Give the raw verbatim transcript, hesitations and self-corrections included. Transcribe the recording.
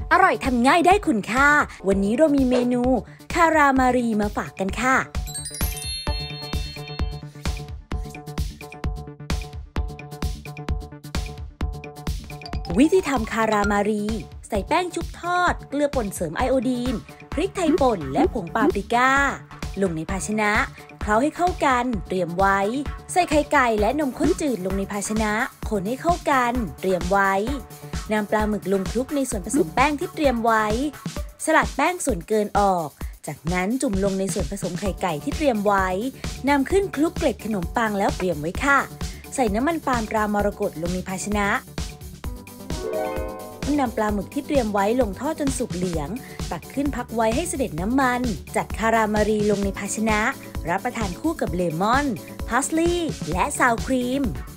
อร่อยทำง่ายได้คุณค่าวันนี้เรามีเมนูคารามารีมาฝากกันค่ะวิธีทำคารามารีใส่แป้งชุบทอดเกลือป่นเสริมไอโอดีนพริกไทยป่นและผงปาปริก้าลงในภาชนะเคล้าให้เข้ากันเตรียมไว้ใส่ไข่ไก่และนมข้นจืดลงในภาชนะคนให้เข้ากันเตรียมไว้นำปลาหมึกลงคลุกในส่วนผสมแป้งที่เตรียมไว้สลัดแป้งส่วนเกินออกจากนั้นจุ่มลงในส่วนผสมไข่ไก่ที่เตรียมไว้นำขึ้นคลุกเกล็ดขนมปังแล้วเตรียมไว้ค่ะใส่น้ำมันปาล์มตรามรกตลงในภาชนะนำปลาหมึกที่เตรียมไว้ลงทอดจนสุกเหลืองตักขึ้นพักไว้ให้เสด็จน้ำมันจัดคารามารีลงในภาชนะรับประทานคู่กับเลมอนพาสลีย์และซาวครีม